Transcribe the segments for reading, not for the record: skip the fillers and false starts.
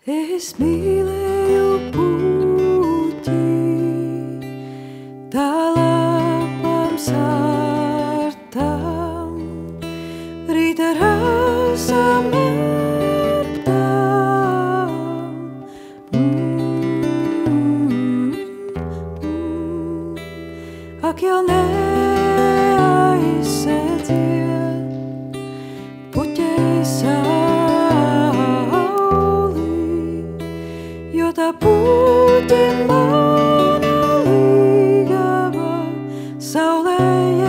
Es mīlēju puķi, tā lapām sārtām, rīta rasām mērktām. Ak jau neaizsēdziet puķei sauli, jo tā puķi mana līgava saulē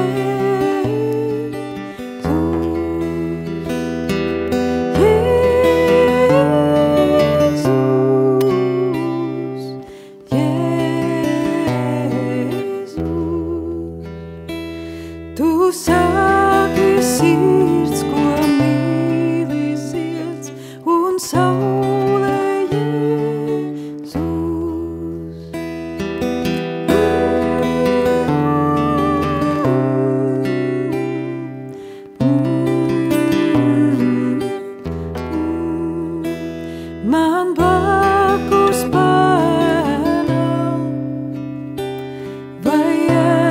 Tu sāki sirds, ko mīli zieds, un saulē Jēzus. Man blakus pēnam, vai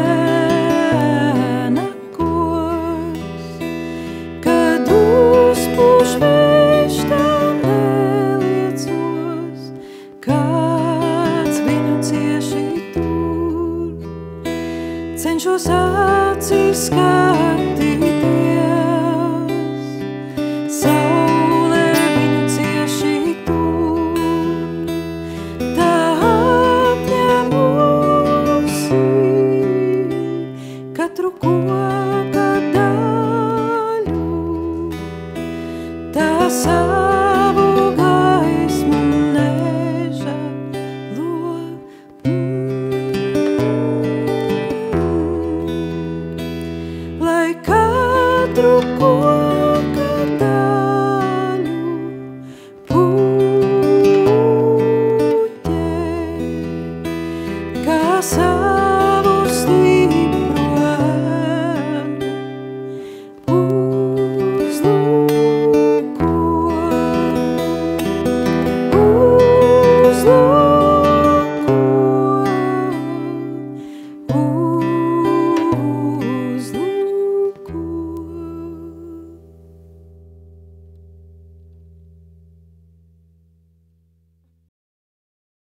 cenšos acīs skatīties, saulē viņu cieši tur, tā apņemusi katru koka daļu, tā savu gaismu nežēlo. Lai katru ko